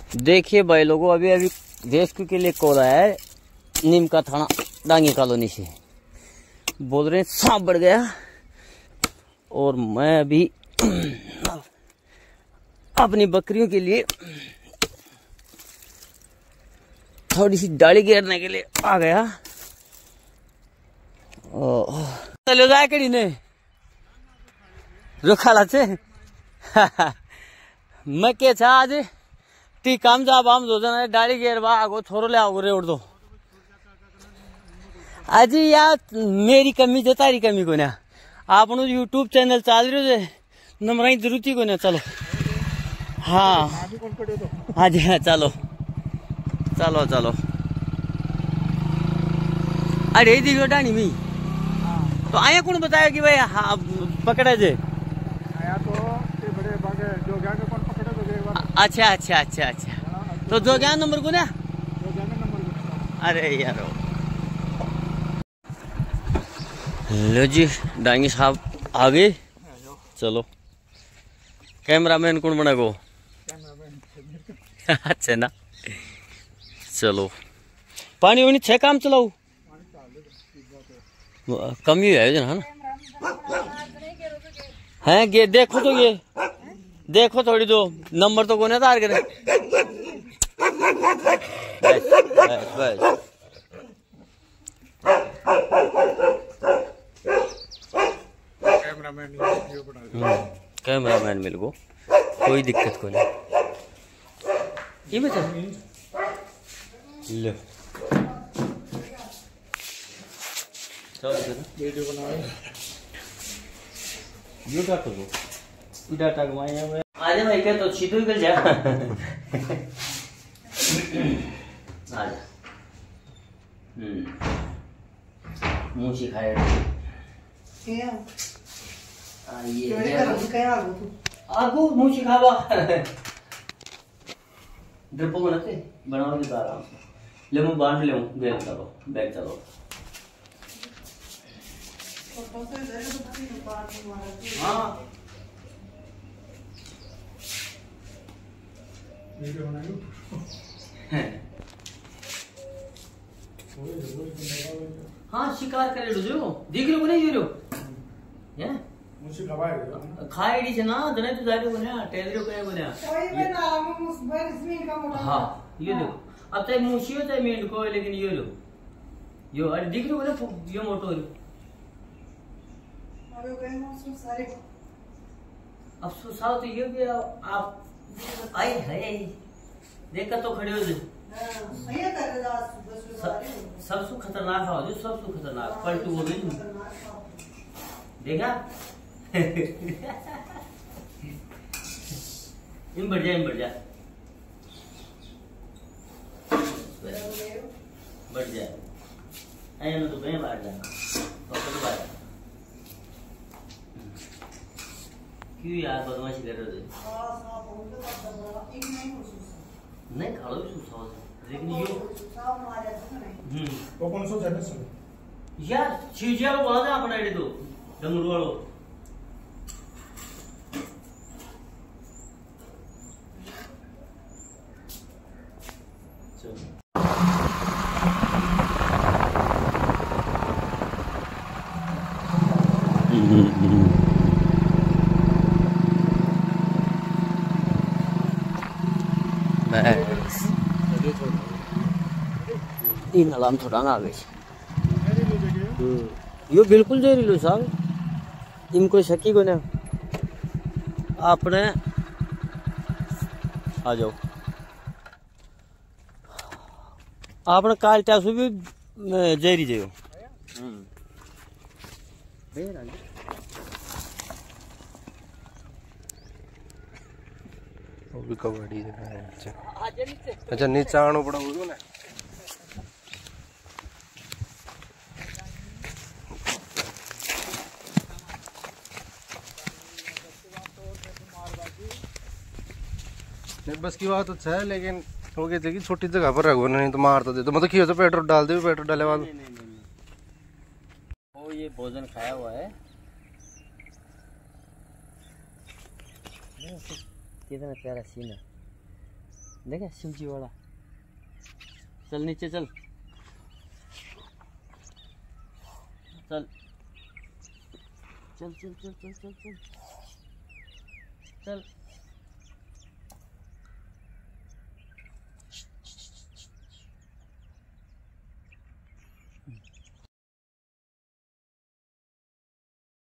देखिए भाई लोगों, अभी अभी रेस्क्यू के लिए कॉल आया है नीम का थाना डांगी कॉलोनी से। बोल रहे हैं सांप बढ़ गया और मैं अभी अपनी बकरियों के लिए थोड़ी सी डाली घेरने के लिए आ गया। चलो जाए कड़ी ने रुखा से मैं के छा आज ती काम जा बाम दो जना डाली घेर बा आगो थोरो ले आओ रे उड़ दो आज यार मेरी कमी जे तारी कमी को ना आपनो यूट्यूब चैनल चाल रहे हो नमराई जरूरती को ना। चलो हाँ हाँ जी हाँ चलो चलो चलो। अरे दिखो डानी मी तो आया कौन बताया कि भाई हाँ पकड़ा जे आया तो बड़े बागे जो गया के कौन पकड़े तो गए। अच्छा अच्छा अच्छा अच्छा तो जो गया नंबर को ना जो गया नंबर को। अरे यार लो जी डांगी साहब आ गए। चलो कैमरामैन कौन बना गो अच्छा ना। चलो पानी वानी छह काम चलाओ कमी है ना है गे देखो तो ये देखो थोड़ी दो नंबर तो कोने तार करे बस कैमरामैन मिल गो कोई दिक्कत को नहीं। ये बता लो वीडियो बनाओ यो डाटा को डाटा घुमाया मैं आजा भाई क्या तो सीधो निकल जा आजा मुंह सिखाए क्या ये आगो मुंह सिखावा ड्रिपो बनाते बनाओगे आराम से ले मैं बांध ले बैग चलो हाँ वीडियो बनाइयो हाँ शिकार करे जो दिख लो नहीं यो हैं मुझे खवाए खाएड़ी से ना जने तो जारे बने टेलरे को बने कोई में ना मुस बरिस्मिन का मोटा। हाँ ये लो अब चाहे मुशियो चाहे मेंढ को लेकिन ये लो यो अरे दिख लो ना यो मोटो अरे कहीं मुस सारे अफसोस आओ तो ये भी आप आई है देखा तो खड़े हो जो सही कर सबसे खतरनाक हो जो सबसे खतरनाक पलटू हो गई देखा इन बढ़ जा बढ़ जाए आया ना तो कहीं बाहर जाना तो बाहर क्यों यार बदमाशी कर रहे नहीं खड़ो भी सुसाओ लेकिन यो वो कौन सा जगह से यार चीजिया को बोला था अपना आईडी दो डमरू वालों इन अलार्म थोड़ा ना आ गई यो बिल्कुल जहरीलो साहब इन कोई शकी को ना आपने आ जाओ आपने काल टासु भी जहरी जाओ वो भी कबड्डी अच्छा नीचे आना पड़ा वो ना बस की बात तो है लेकिन हो गई थी छोटी जगह पर रखो नहीं तो मार तो दे तो मतलब तो पेट्रोल डाल दे पेट्रोल डाले बाद वो ये भोजन खाया हुआ है कितना प्यारा सीन है देखा शिव जी वाला। चल नीचे चल चल चल चल चल चल चल चल चल